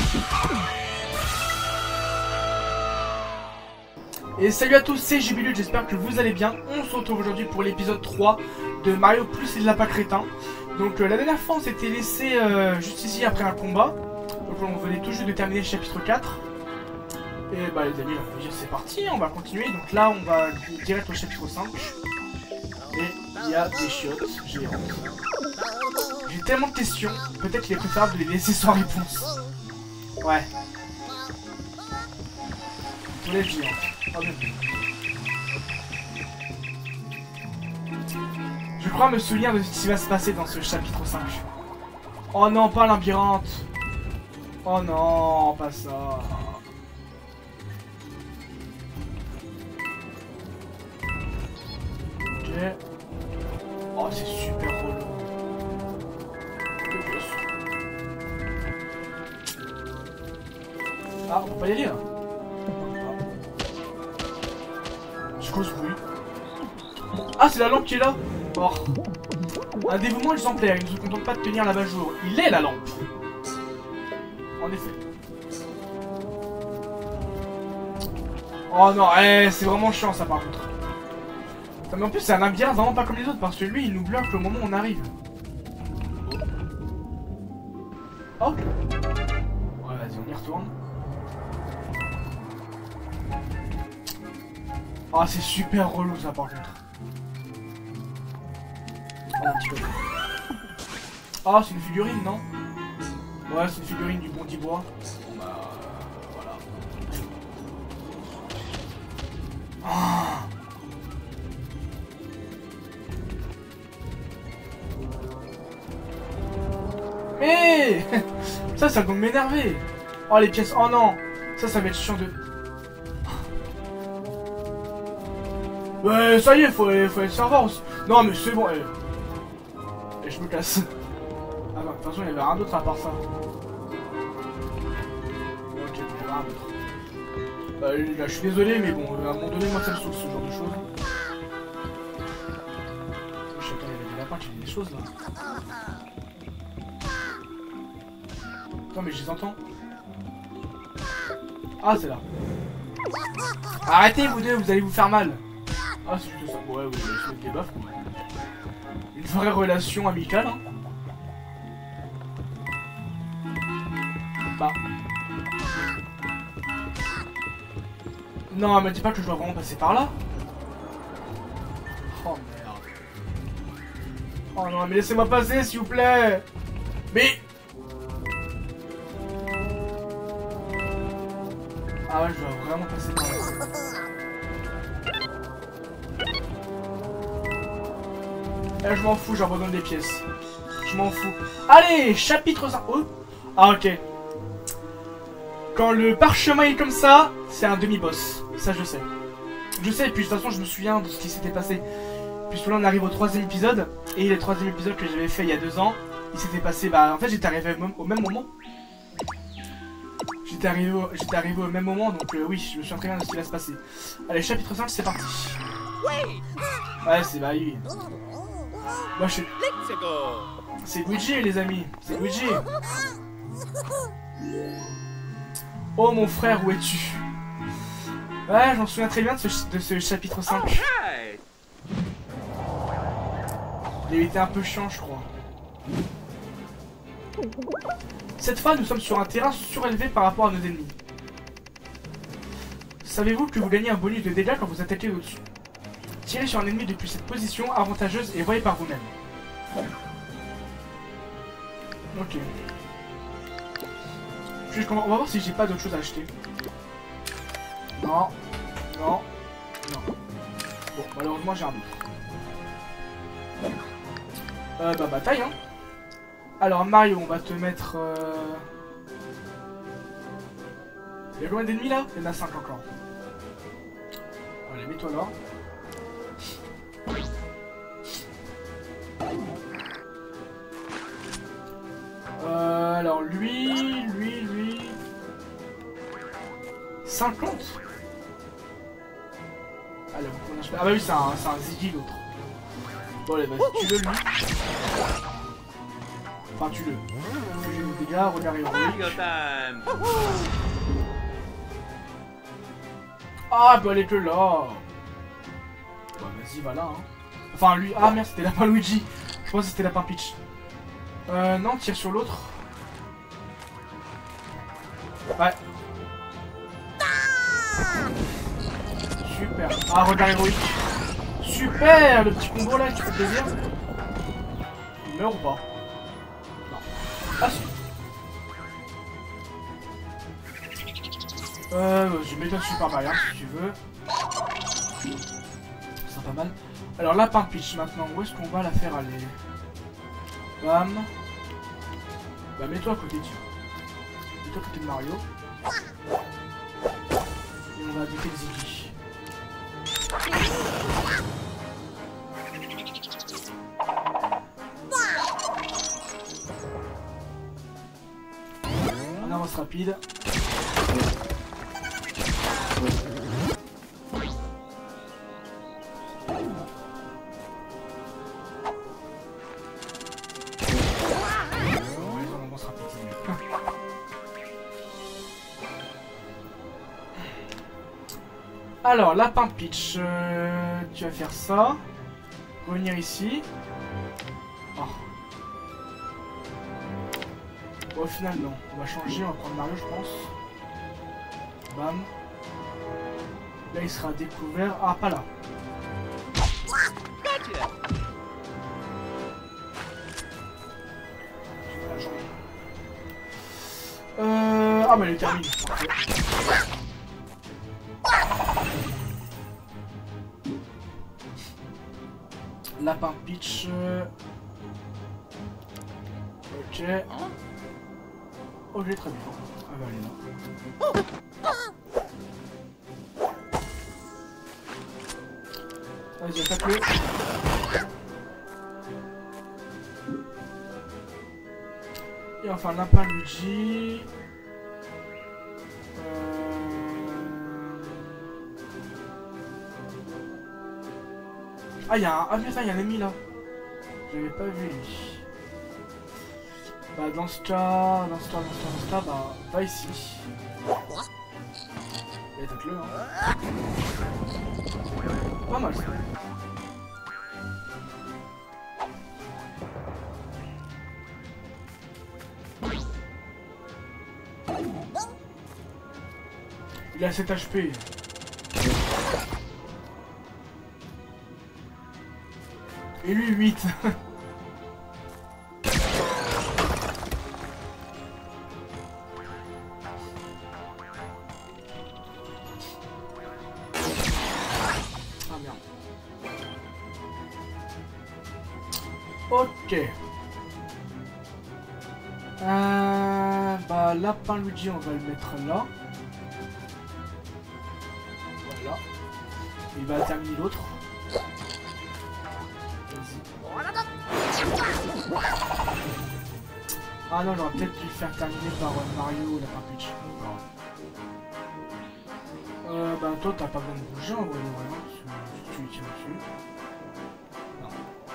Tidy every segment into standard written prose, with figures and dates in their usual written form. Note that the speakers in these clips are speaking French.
Et salut à tous, c'est Jubilute, j'espère que vous allez bien. On se retrouve aujourd'hui pour l'épisode 3 de Mario plus les lapins crétins. Donc la dernière fois on s'était laissé juste ici après un combat. Donc on venait tout juste de terminer le chapitre 4. Et bah les amis, on va dire c'est parti, on va continuer. Donc là on va direct au chapitre 5. Et il y a des chiottes géantes. J'ai tellement de questions, peut-être qu'il est préférable de les laisser sans réponse. Ouais. Pour les géantes. Oh, je crois me souvenir de ce qui va se passer dans ce chapitre 5. Oh non, pas un labyrinthe. Oh non, pas ça. Ok. Oh, c'est super relou. Ah, on peut pas y aller là. Je cause bruit. Ah, c'est la lampe qui est là. Oh. Un dévouement exemplaire, il ne se contente pas de tenir l'abat-jour. Il est la lampe. En effet. Oh non, c'est vraiment chiant ça par contre. Mais en plus c'est un labyrinthe vraiment pas comme les autres parce que lui il nous bloque au moment où on arrive. Oh. Ouais, vas-y, on y retourne. Ah, c'est super relou ça par contre. Oh, un petit peu. Ah, c'est une figurine, non? Ouais, c'est une figurine du Bondi Bois. Bon bah, voilà. Ah. Mais ça va m'énerver. Oh, les pièces, oh non. Ça va être chiant de... Ouais, ça y est, faut être serveur aussi. Non, mais c'est bon, Et je me casse. Ah non, de toute façon, il y avait rien d'autre à part ça. Ok, il y avait rien d'autre. Là, je suis désolé, mais bon, à un moment donné, moi, ça me saoule ce genre de choses. Je sais pas, il y avait des lapins qui faisaient des choses, là. Attends, mais je les entends. Ah, c'est là. Arrêtez, vous deux, vous allez vous faire mal. Ah, c'est juste ça. Ouais, vous allez se mettre des baffes. Une vraie relation amicale, hein. Bah. Non, elle m'a dit pas que je dois vraiment passer par là. Oh merde. Oh non, mais laissez-moi passer, s'il vous plaît. Mais... Ah ouais, je dois vraiment passer par là. Je m'en fous, j'abandonne les pièces. Je m'en fous. Allez, chapitre 5. Oh. Ah, ok. Quand le parchemin est comme ça, c'est un demi-boss. Ça, je sais. Je sais, et puis de toute façon, je me souviens de ce qui s'était passé. Puisque là, on arrive au 3ème épisode. Et le 3ème épisode que j'avais fait il y a 2 ans, il s'était passé... Bah, en fait, j'étais arrivé au même moment. J'étais arrivé au même moment, donc oui, je me souviens très bien de ce qui va se passer. Allez, chapitre 5, c'est parti. Ouais, c'est bah oui. Moi, je... C'est Luigi, les amis. C'est Luigi. Oh, mon frère, où es-tu? Ouais, j'en souviens très bien de ce chapitre 5. Il était un peu chiant, je crois. Cette fois, nous sommes sur un terrain surélevé par rapport à nos ennemis. Savez-vous que vous gagnez un bonus de dégâts quand vous attaquez au-dessus? Tirez sur un ennemi depuis cette position avantageuse et voyez par vous-même. Ok. On va voir si j'ai pas d'autre chose à acheter. Non. Non. Non. Bon, malheureusement j'ai un autre. Bah bataille, hein. Alors Mario, on va te mettre... Il y a combien d'ennemis là? Il y en a 5 encore. Allez, mets-toi là. Alors lui... 50. Allez, ah bah oui, c'est un Ziggy l'autre. Bon allez, vas-y, tue-le lui. Enfin, tue-le. Que j'ai mis des dégâts, regard héroïque. Ah, bah elle est que là. Bah vas-y, va là. Hein. Enfin, lui. Ah merde, c'était Lapin Luigi. Je pense que c'était Lapin Peach. Non, tire sur l'autre. Ouais. Super. Ah, regard héroïque. Super, le petit combo là qui fait plaisir. Il meurt ou pas? Non. Ah si. Je mets toi Super Mario si tu veux. C'est pas mal. Alors Lapin Peach maintenant, où est-ce qu'on va la faire aller? Bam. Bah mets-toi à côté de Mets-toi à côté de Mario. Et on va attaquer le Ziggy. On avance rapide. Alors, Lapin Peach, tu vas faire ça. Revenir ici. Oh. Bon, au final, non. On va changer, on va prendre Mario, je pense. Bam. Là, il sera découvert. Ah, pas là. Ah, mais elle est terminée. Lapin Peach. Ok. Ok, très bien. Ah bah elle est là. Vas-y, attaque-le. Et enfin, Lapin Luigi. Ah, il y a un... Ah, putain, il y a un ennemi là. J'avais pas vu lui. Bah, dans ce cas, bah, va ici. Et attaque-le, hein. Pas mal ça. Il a 7 HP. Et lui 8. Ah merde. Ok. Bah Lapin Luigi on va le mettre là. Voilà. Il va terminer l'autre. Ah non, j'aurais peut-être dû le faire terminer par Mario ou Lapin Peach. Bah toi t'as pas besoin de bouger en vrai, si tu lui tires dessus. Non.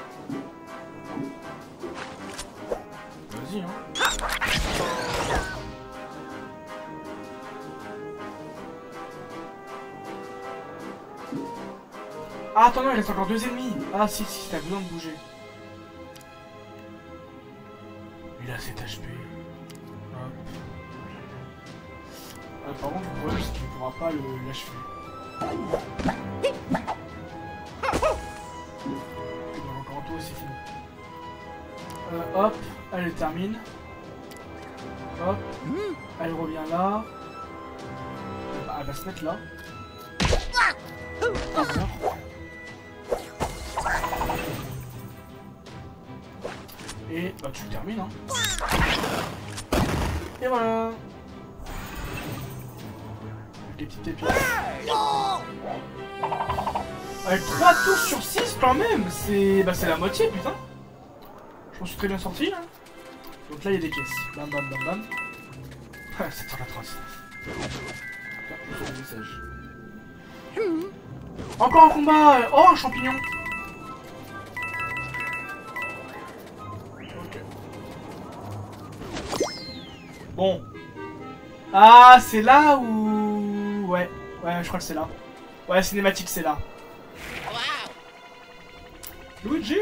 Vas-y hein. Ah attends non, il reste encore 2 ennemis. Ah si, t'as besoin de bouger. Il a 7 HP. Hop. Ah, par contre, le problème, c'est qu'il ne pourra pas l'achever. Encore un tour et c'est fini. Hop, elle le termine. Hop, elle revient là. Elle va se mettre là. Et bah tu le termines hein. Et voilà. Des petites pépites. Avec 3 touches sur 6 quand même. C'est la moitié putain. Je m'en suis très bien sorti là. Donc là il y a des pièces. Bam bam bam bam. 789. Je le message. Encore un combat. Oh un champignon. Bon. Ah, c'est là où... Ouais, je crois que c'est là. Ouais, cinématique, c'est là. Luigi!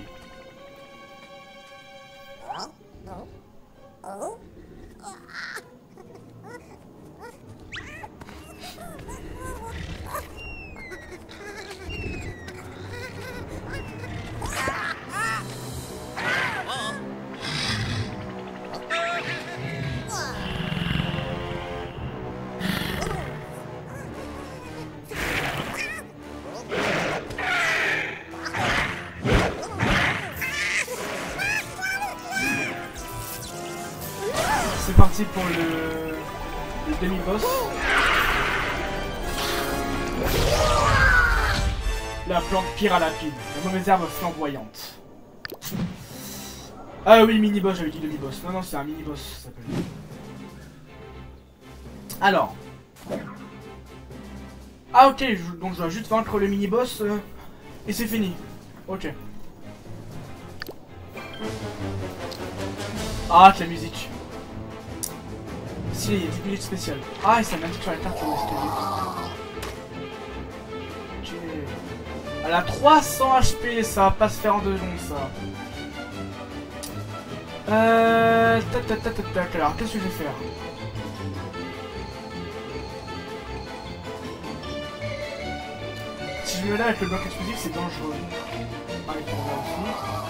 C'est parti pour le demi-boss. La plante pire à la pile. La mauvaise herbe flamboyante. Ah oui, mini-boss, j'avais dit demi-boss. Non, c'est un mini-boss, ça s'appelle. Alors. Ah ok, donc je dois juste vaincre le mini-boss et c'est fini. Ok. Ah, que la musique. Si, il y a 10 minutes spéciales. Ah, et ça m'indique sur la carte où est-ce que j'ai. Ok. Elle a 300 HP, ça va pas se faire en 2 secondes, ça. Tac. Alors, qu'est-ce que je vais faire? Si je me lève avec le bloc explosif, c'est dangereux. Ah, il faut voir aussi.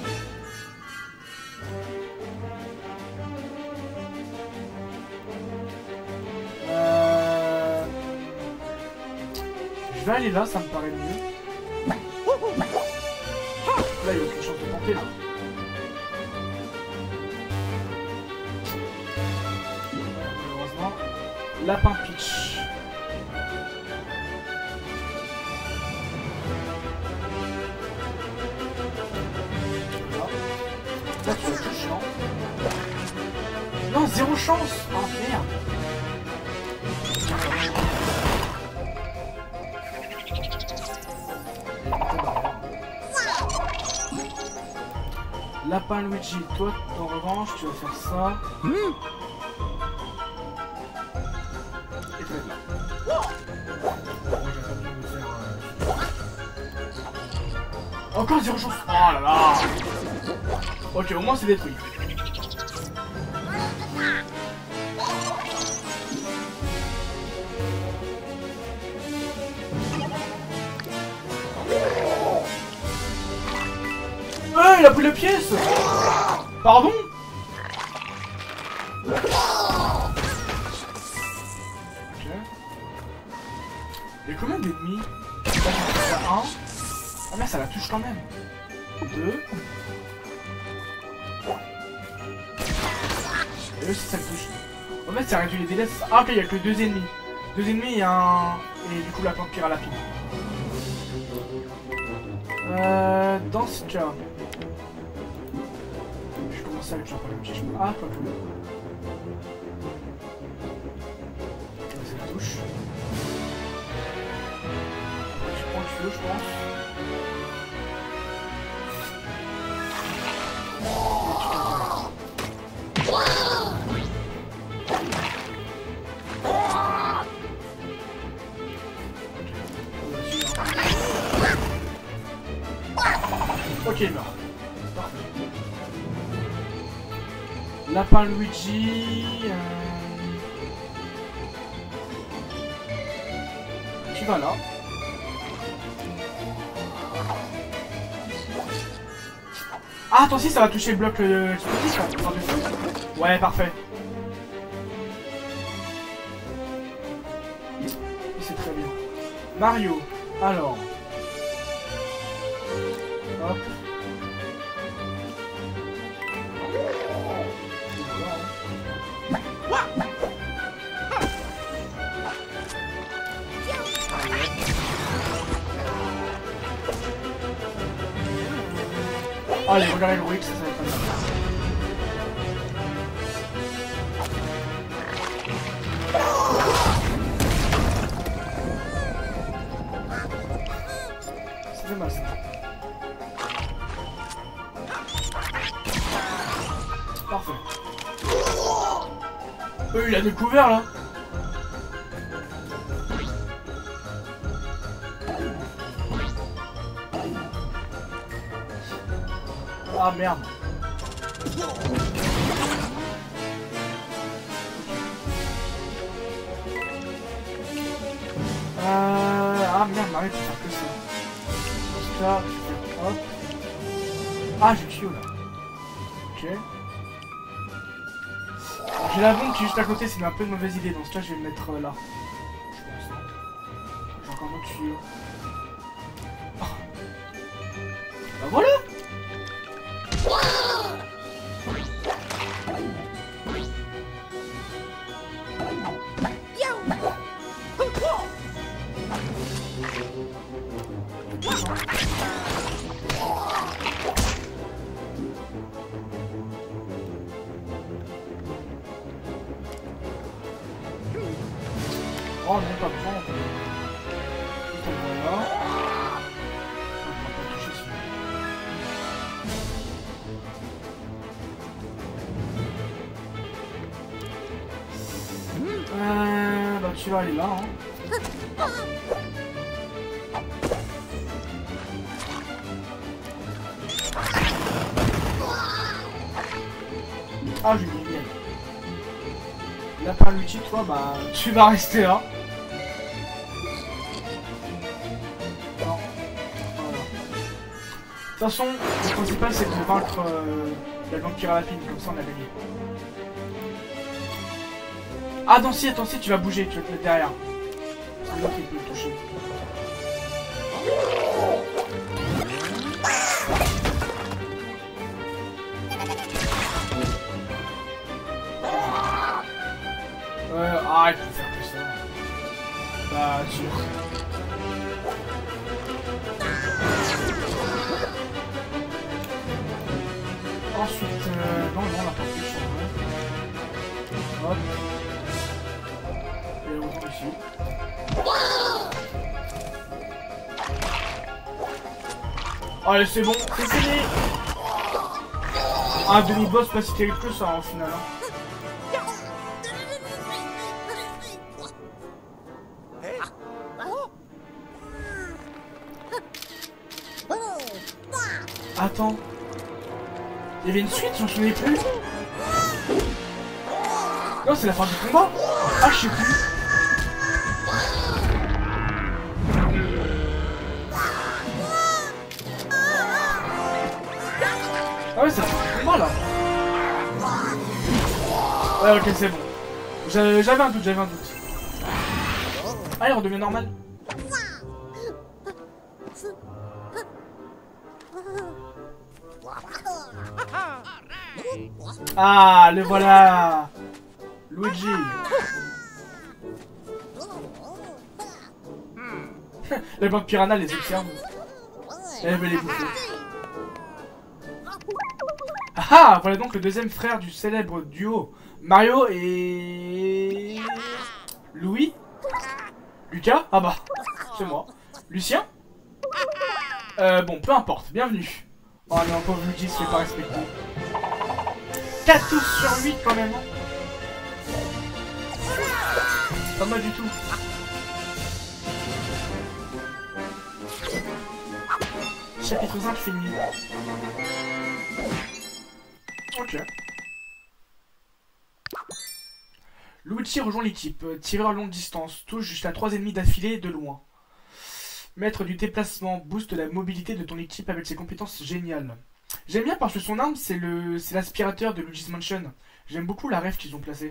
Je vais aller là, ça me paraît mieux. Là, il y a aucune chance de tenter là. Malheureusement. Lapin pitch. Là, tu vas tout chiant. Non, zéro chance. Oh merde. Lapin Luigi, toi en revanche tu vas faire ça. Et tu vas être là. Moi j'ai pas besoin de faire. Encore zéro chance. Oh là là. Ok, au moins c'est détruit. Il a pris la pièce. Pardon. Ok. Il y a combien d'ennemis? Là, j'en fais un. Ah mais ça la touche quand même. 2. Et aussi ça le touche. En fait ça réduit les délais. Ah ok, il y a que 2 ennemis. 2 ennemis et un... Et du coup la plante pire à la pile. Dans ce cas... Je commence avec genre pas le petit chemin. Ah, pas plus. Ça touche. Je prends le feu, je pense. Ok, il meurt. Parfait. Lapin Luigi... Tu vas là. Ah, attends, si ça va toucher le bloc explosif, là. Ouais, parfait. C'est très bien. Mario, alors... Hop. Allez, regardez le Wix, ça va être pas mal. C'est dommage ça. Parfait. Il a découvert là. Ah merde. Ah merde, Mario peut faire que ça. Dans ce cas, je vais faire hop. Ah, j'ai Kyo là. Ok. J'ai la bombe qui est juste à côté, c'est un peu une mauvaise idée. Dans ce cas, je vais me mettre là. Je pense. J'ai encore un autre tuyau. Oh. Bah voilà. Oh non, pas prendre. Voilà. On va pas toucher celui-là. Bah tu vas aller là, hein. Ah, j'ai mis bien. Là, par Luigi, toi, bah, tu vas rester là. Non. Voilà. De toute façon, le principal, c'est de vaincre la vampire à la pine, comme ça, on a gagné. Ah, non, si, attends, si, tu vas bouger, tu vas te mettre derrière. C'est là qu'il peut le toucher. Ah, il faut faire que ça. Bah, sûr. Ensuite, non, on a pas fait le champ. Hop. Et on retourne ici. Allez, c'est bon, c'est fini. Un demi-boss pas si terrible que ça, au final. Hein. Attends. Il y avait une suite, j'en souvenais plus. Non, c'est la fin du combat. Ah, je sais plus. Ah ouais, c'est la fin du combat, là. Ouais, ok, c'est bon. J'avais un doute, Allez, on devient normal. Ah, le voilà. Luigi. La banque Piranha les observe. Elle veut les bouffer. Ah, voilà donc le deuxième frère du célèbre duo Mario et... Louis. Lucas. Ah bah, c'est moi. Lucien. Bon, peu importe, bienvenue. Oh non, pauvre Luigi se fait pas respecter. 4 touches sur 8 quand même. Pas mal du tout. Chapitre 5 fini. Ok. Luigi rejoint l'équipe. Tireur à longue distance. Touche jusqu'à 3 ennemis d'affilée de loin. Maître du déplacement. Booste la mobilité de ton équipe avec ses compétences géniales. J'aime bien parce que son arme, c'est l'aspirateur de Luigi's Mansion. J'aime beaucoup la ref qu'ils ont placée.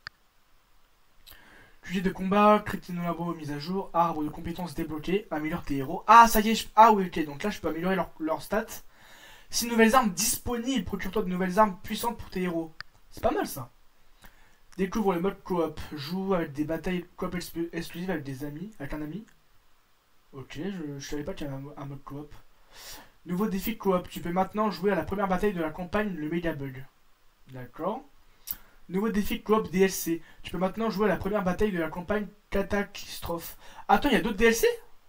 QG de combat, Crétino Labo mise à jour, arbre de compétences débloqué, améliore tes héros. Ah, ça y est, ah oui, ok, donc là je peux améliorer leurs stats. 6 nouvelles armes disponibles, procure-toi de nouvelles armes puissantes pour tes héros. C'est pas mal ça. Découvre le mode coop, joue avec des batailles coop exclusives avec des amis, avec un ami. Ok, je savais pas qu'il y avait un mode coop. Nouveau défi coop, tu peux maintenant jouer à la première bataille de la campagne, le Mega Bug. D'accord. Nouveau défi coop DLC, tu peux maintenant jouer à la première bataille de la campagne Catastrophe. Attends, il y a d'autres DLC?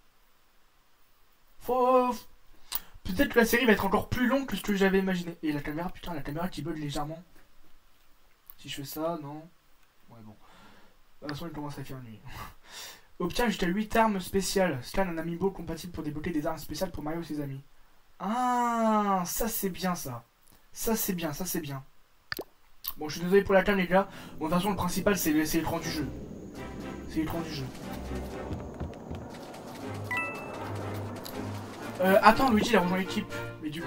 Peut-être que la série va être encore plus longue que ce que j'avais imaginé. Et la caméra, putain, la caméra qui bug légèrement. Si je fais ça, non. Ouais, bon. De toute façon, il commence à faire nuit. Obtient jusqu'à 8 armes spéciales. Scan un amiibo compatible pour débloquer des armes spéciales pour Mario et ses amis. Ah, ça c'est bien ça. Ça c'est bien, ça c'est bien. Bon, je suis désolé pour la cam les gars. Bon, de toute façon, le principal c'est l'écran du jeu. C'est l'écran du jeu. Attends, Luigi il a rejoint l'équipe. Mais du coup...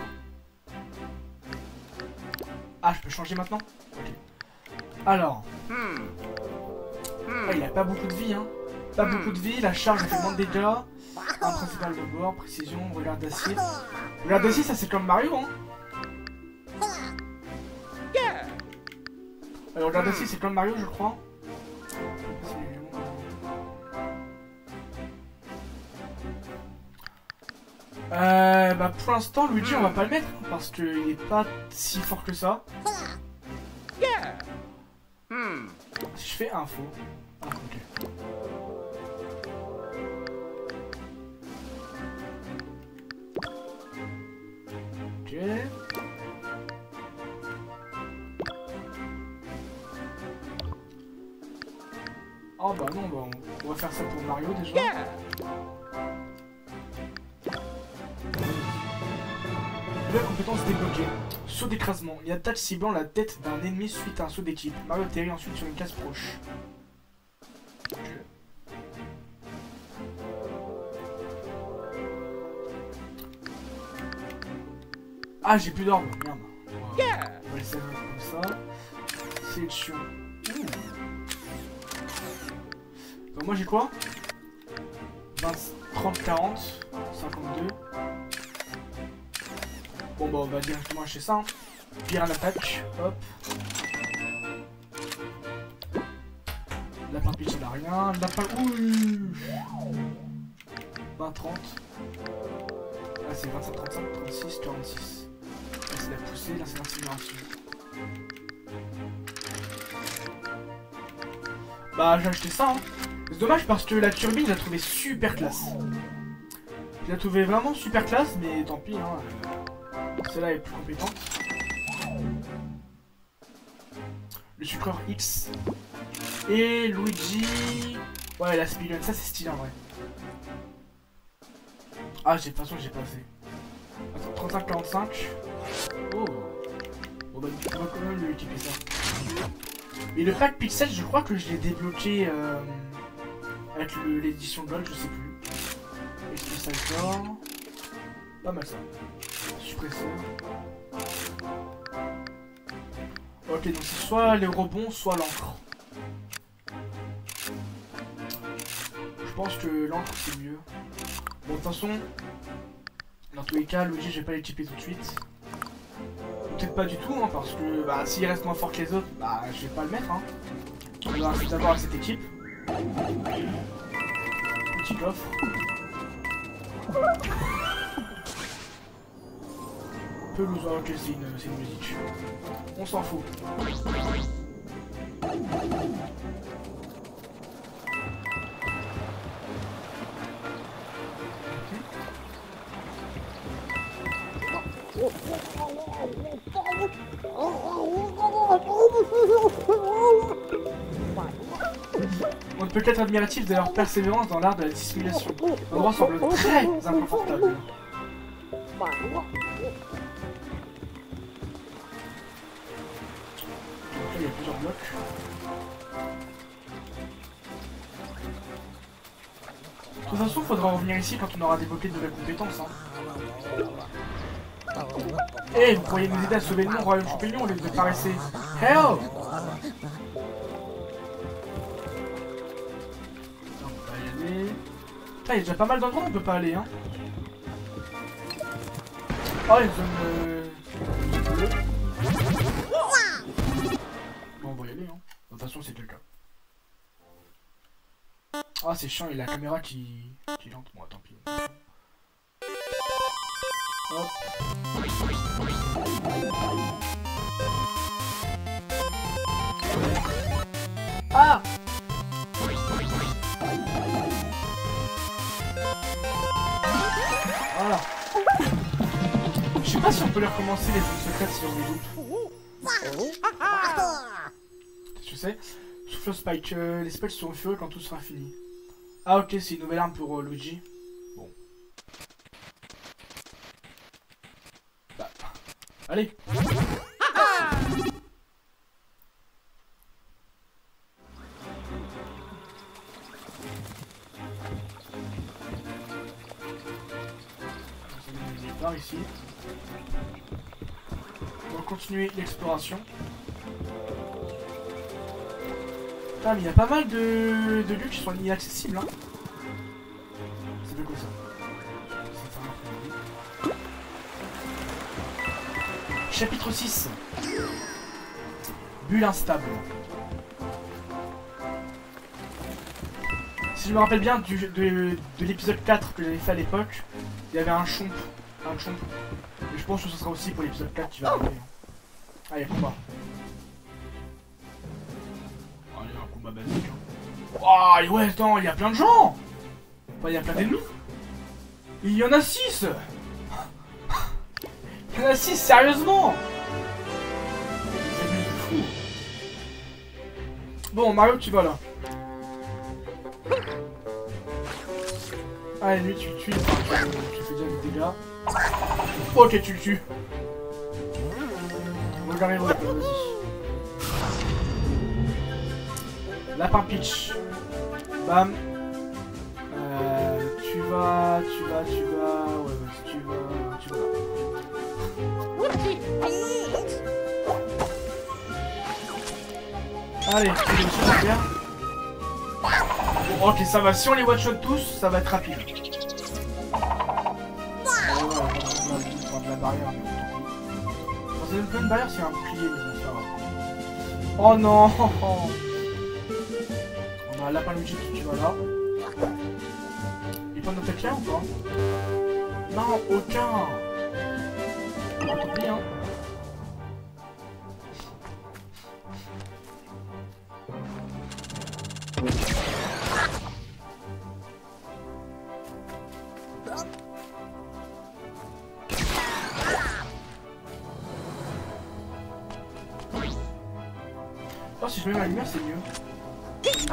Ah, je peux changer maintenant? Ok. Alors... Ah, il a pas beaucoup de vie, hein. Pas beaucoup de vie, la charge fait moins de dégâts. Un principal de bord, précision, regard d'acier. Regard d'acier, ça c'est comme Mario, hein. Alors, regard d'acier, c'est comme Mario, je crois. Bah pour l'instant, Luigi, on va pas le mettre parce qu'il est pas si fort que ça. Si je fais info. Ah, ok. Ok. Oh bah non, bah on va faire ça pour Mario déjà. Nouvelle compétence débloquée. Saut d'écrasement. Il attaque ciblant la tête d'un ennemi suite à un saut d'équipe. Mario atterrit ensuite sur une case proche. Okay. Ah, j'ai plus d'ordre. Merde. On va laisser comme ça. Sélection. Donc moi j'ai quoi? 20, 30, 40, 52. Bon bah on va directement acheter ça. Hein. Pire à l'attaque. Hop. Lapin pitch il a rien. Lapin. Ouh. 20, 30. Là c'est 25, 35, 36, 46. Là c'est la poussée, là c'est l'incinération. Bah j'ai acheté ça hein. C'est dommage parce que la turbine je la trouvais super classe. Je la trouvais vraiment super classe mais tant pis hein. Celle-là est plus compétente. Le sucreur X. Et Luigi. Ouais la speedrun, ça c'est stylé en vrai. Ah j'ai de toute façon j'ai pas fait. Attends, 35-45. Oh. Bon bah on va quand même lui équiper ça. Et le pack pixel je crois que je l'ai débloqué avec l'édition Gold, je sais plus. Est-ce que ça sort? Pas mal ça. Suppresseur. Ok donc c'est soit les rebonds soit l'encre. Je pense que l'encre c'est mieux. Bon de toute façon, dans tous les cas, Luigi je vais pas l'équiper tout de suite. Peut-être pas du tout hein, parce que bah, s'il reste moins fort que les autres, bah je vais pas le mettre hein. On va tout d'abord à cette équipe. Petit coffre. Pelouse, ok c'est une musique. On s'en fout. On peut être admiratif de leur persévérance dans l'art de la dissimulation. L'endroit semble très inconfortable. Donc là, il y a plusieurs blocs. De toute façon, il faudra revenir ici quand on aura débloqué de nouvelles compétences. Hein. Eh, vous pourriez nous aider à sauver le monde, Royaume Champignon, au lieu de paraisser. Help! Ah, il y a déjà pas mal d'endroits où on peut pas aller, hein. Oh, une zone bleue. Bon, on va y aller, hein. De toute façon, c'est le cas. Ah, c'est chiant, il y a la caméra qui lente. Bon, tant pis. Hop. Ah! Voilà. Je sais pas si on peut les recommencer les zones secrètes si on les loupe. Je sais. Souffle Spike, les spells seront furieux quand tout sera fini. Ah ok, c'est une nouvelle arme pour Luigi. Bon. Bah. Allez. Par ici. On va continuer l'exploration. Putain, mais il y a pas mal de lieux qui sont inaccessibles, hein. C'est fait quoi ça? Chapitre 6. Bulle instable. Si je me rappelle bien de l'épisode 4 que j'avais fait à l'époque, il y avait un chomp. Et je pense que ce sera aussi pour l'épisode 4 qui va arriver. Allez, combat. Allez, un combat basique. Hein. Oh, ouais, attends, il y a plein de gens. Enfin, il y a plein d'ennemis. Il y en a 6. Il y en a 6, sérieusement. C'est fou. Bon, Mario, tu vas là. Allez, lui, tu le tues. Enfin, tu fais déjà des dégâts. Ok, tu le tues. Regardez, vas-y. Lapin Peach. Bam. Tu vas. Ouais, vas-y, tu vas. Allez, tu le tues bien. Bon, ok, ça va. Si on les one-shot tous, ça va être rapide. De la barrière, mais c'est même pas une barrière, c'est un bouclier, mais bon, ça va. Oh non. On a un lapin Luigi qui va là. Il peut nous attaquer ou pas? Non, aucun. Tant pis, hein. Oh, si je mets ma lumière, c'est mieux.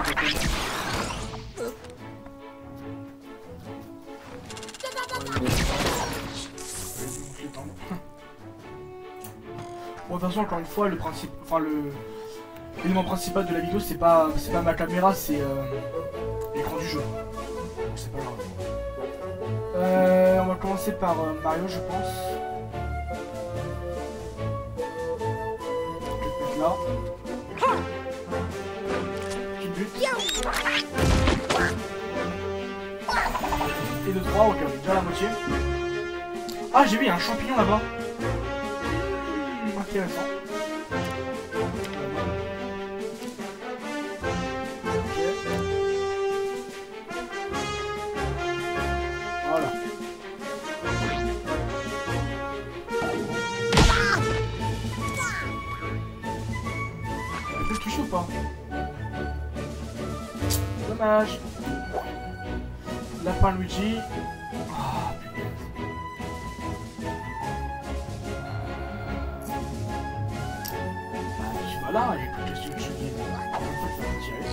Bon, de toute façon, encore une fois, le principe, enfin l'élément principal de la vidéo, c'est pas ma caméra, c'est l'écran du jeu. Donc c'est pas grave. On va commencer par Mario, je pense. Je vais te mettre là. Petit but. Et de 3, ok, on est déjà à la moitié. Ah, j'ai vu, il y a un champignon là-bas. Intéressant. Voilà. Tu peux le toucher ou pas? Dommage. Lapin Luigi. Ah, putain. Tu vas là, et qu'est-ce que tu dis? En fait, ça va tirer.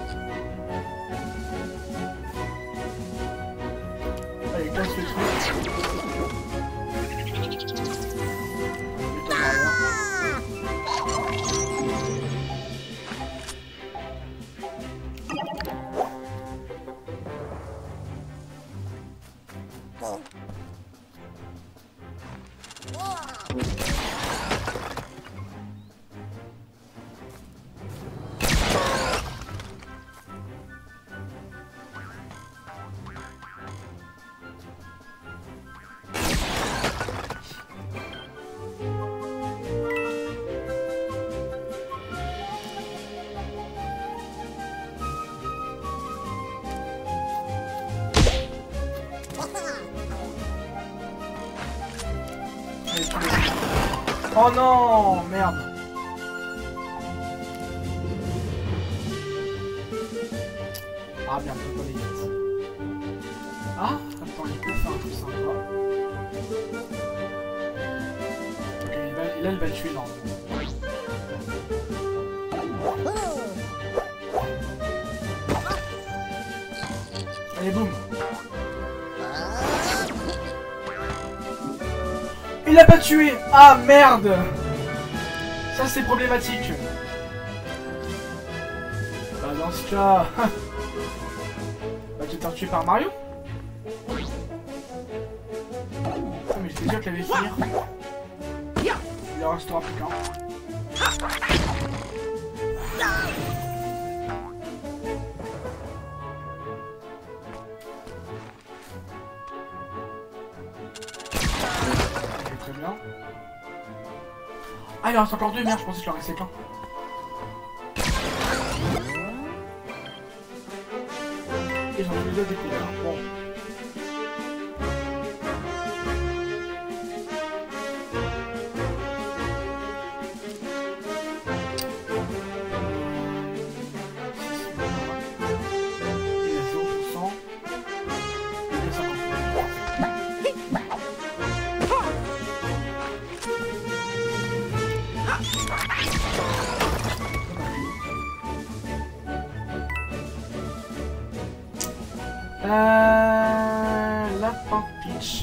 Allez, casse le truc. Mets-toi derrière. Oh non, merde. Ah merde, faut pas les gars. Ah, attends, il peut faire un truc sympa. Ok, et là, il va le tuer, non. Allez, boum. Il l'a pas tué. Ah, merde. Ça, c'est problématique. Bah, dans ce cas... bah, tu t'es tué par Mario. Ah, mais j'étais sûr qu'il allait finir. Il en restera plus qu'un. Très bien. Ah, il en reste encore deux, merde, je pensais qu'il en restait qu'un. Et j'en ai déjà découvert. Bon. Lapin Peach.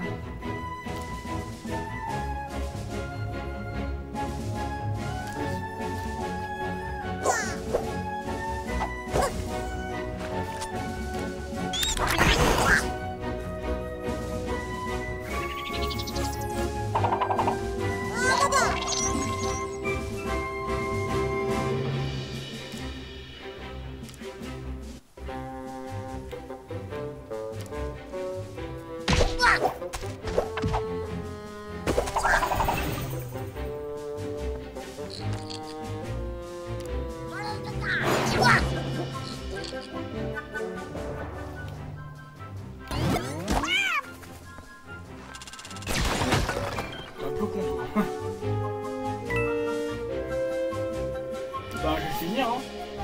Bah, je vais finir, hein.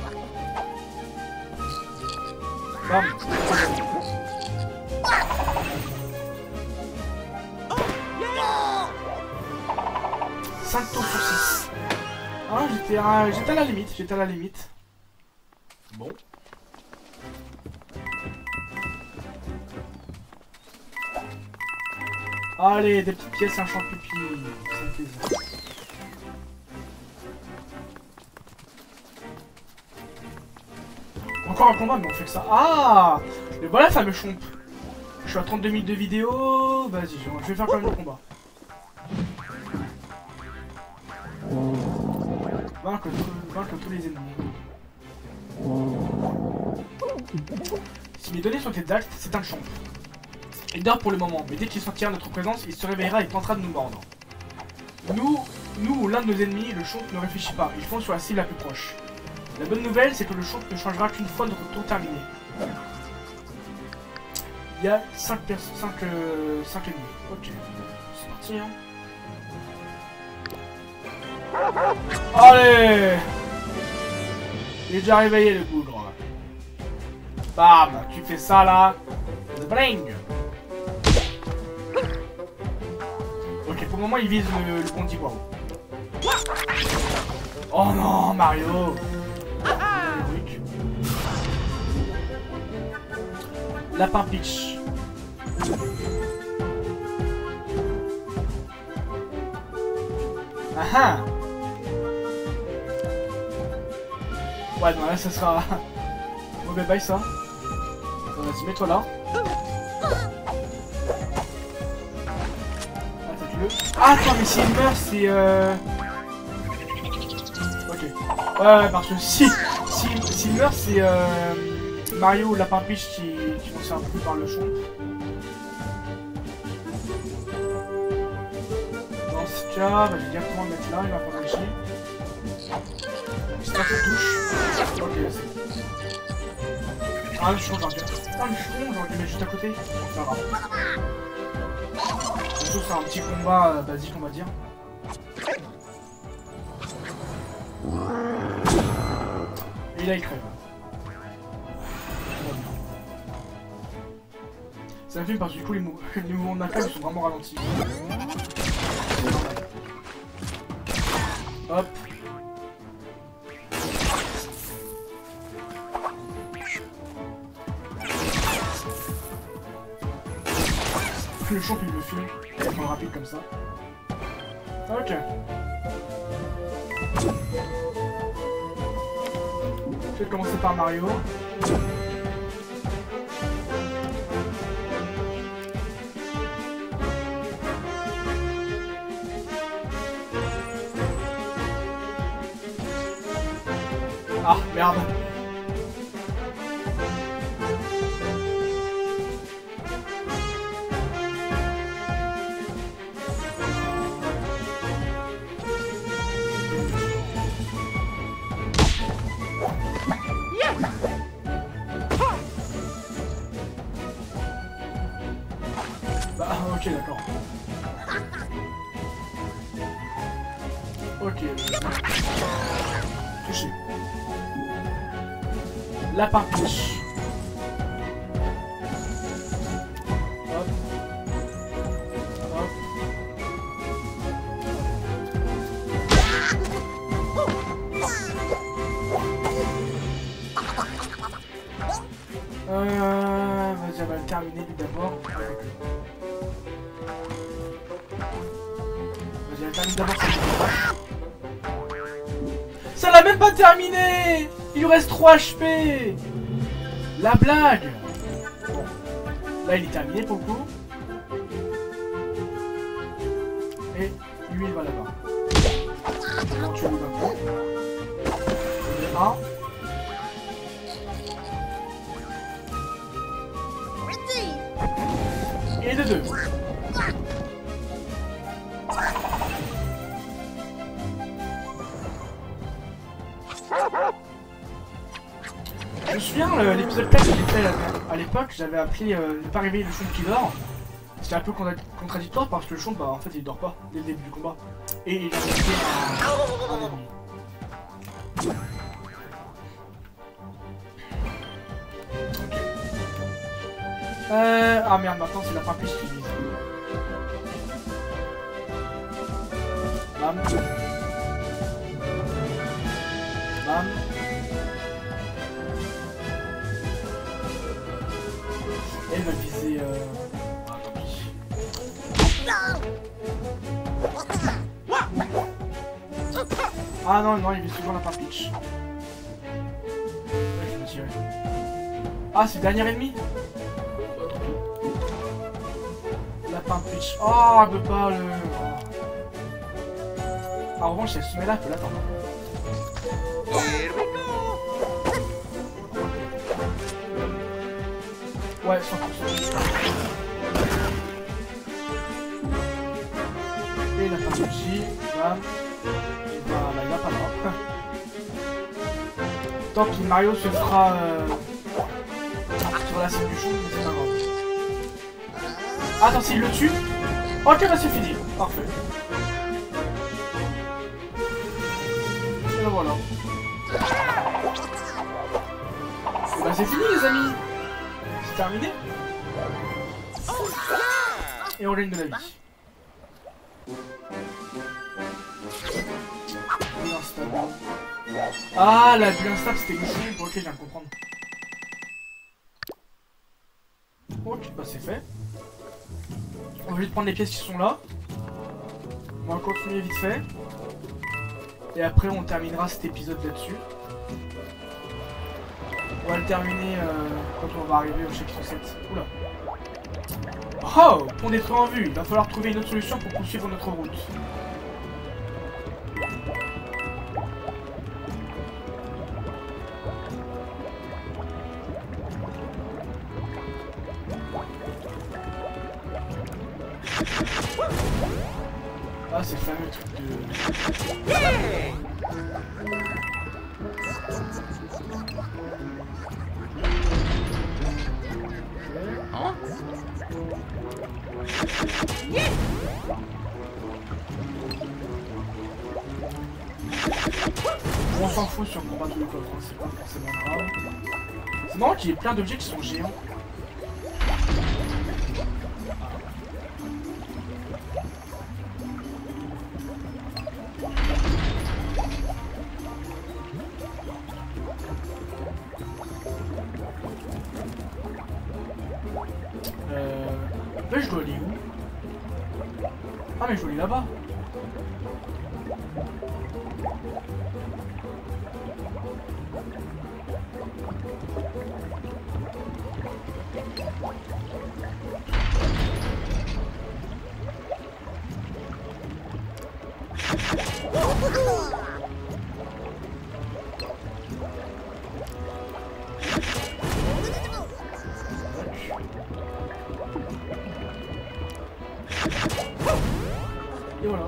Bam. 5 tours sur 6. Ah, j'étais à la limite, Bon. Allez, des petites pièces, un champ de pipi. Ça fait plaisir. Encore un combat, mais on fait que ça. Ah! Mais voilà, ça me chompe. Je suis à 32 minutes de vidéo. Vas-y, je vais faire quand même le combat. Vaincre tous les ennemis. Si mes données sont exactes, c'est un champ. Il dort pour le moment, mais dès qu'il sentira notre présence, il se réveillera et tentera de nous mordre. Nous ou l'un de nos ennemis, le chomp ne réfléchit pas, il fonce sur la cible la plus proche. La bonne nouvelle, c'est que le chomp ne changera qu'une fois notre tour terminé. Il y a 5 ennemis. Ok, c'est parti, hein. Allez! Il est déjà réveillé le bougre. Bam! Tu fais ça là. The bling! Ok, pour le moment il vise le pont d'Ivoire. Oh non, Mario! Lapin Peach. Ah ah! Ouais, non, là ça sera. Mauvais bail ça. Vas-y, mets-toi là. Attaque-le. Ah, attends, mais s'il meurt, c'est. Ok. Ouais, parce que s'il meurt, c'est Mario ou Lapin Peach qui vont se faire bouffer par le chomp. Dans ce cas, bah, je vais directement le mettre là, il va pas réussir. J'espère que ça touche. Ok, c'est bon. Ah, le chomp, j'aurais dû mettre juste à côté. C'est pas grave. Surtout, c'est un petit combat basique, on va dire. Et là, il crève. Ça me filme parce que du coup, les mouvements de ma cage sont vraiment ralentis. Hop. Le champ il me filme. C'est trop rapide comme ça. Ok. Je vais commencer par Mario. Ah, merde. Bah, ok, d'accord. Ok. Touché. Lapin pitch. Hop. Hop. Vas-y, on va le terminer lui d'abord. Vas-y, elle termine d'abord ça. Ça l'a même pas terminé. Il lui reste 3 HP. La blague. Bon. Là, il est terminé pour le coup. Et lui, il va là-bas. On va tuer lui maintenant. Un. Et de 2. Je me souviens, l'épisode 4 que j'ai fait à l'époque, j'avais appelé ne pas réveiller le Chomp qui dort. C'était un peu contradictoire parce que le Chomp, bah, en fait, il dort pas dès le début du combat. Et il a fait un ennemi. Ok. Ah merde, maintenant c'est la fin plus qui vise. Bam. Bam. Elle va viser ah, tant pis. Ah non, non, il vise toujours la fin pitch. Ouais, je me tirais. Ah, c'est le dernier ennemi. Lapin pitch. Oh, elle veut pas le... Oh. En revanche, si elle se met là, elle peut l'attendre. Ouais, 100%. Et la fin pitch. Bam. Et bah, il va pas là. Tant pis, Mario se fera... sur la scène du show, mais c'est pas grave. Attends, s'il le tue. Ok, bah c'est fini. Parfait. Et ben voilà. Et bah c'est fini les amis. C'est terminé. Et on gagne de la vie. Ah, la bulle instable c'était le jeu. Ok, je viens de comprendre. Ok, bah c'est fait. On va juste prendre les pièces qui sont là. On va continuer vite fait. Et après on terminera cet épisode là-dessus. On va le terminer quand on va arriver au chapitre 7. Oula. Oh, pont détruit en vue. Il va falloir trouver une autre solution pour poursuivre notre route. Ah, c'est le fameux truc de... On s'en fout si on prend pas tous les coffres, hein. C'est pas forcément grave. C'est marrant qu'il y ait plein d'objets qui sont géants. Là je dois aller où? Ah mais je voulais là-bas. Et voilà.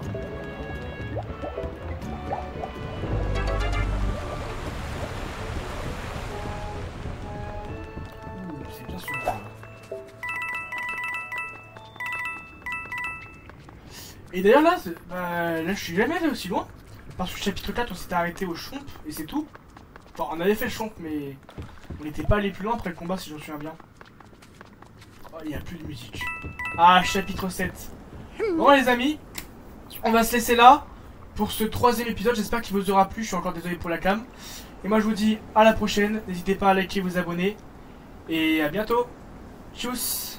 C'est bien sûr. Et d'ailleurs là, là je suis jamais allé aussi loin. Parce que chapitre 4 on s'était arrêté au chomp et c'est tout. Enfin on avait fait le chomp mais on n'était pas allé plus loin après le combat si j'en souviens bien. Oh il n'y a plus de musique. Ah chapitre 7. Bon les amis, on va se laisser là pour ce 3ème épisode. J'espère qu'il vous aura plu, je suis encore désolé pour la cam. Et moi je vous dis à la prochaine, n'hésitez pas à liker, vous abonner. Et à bientôt. Tchuss.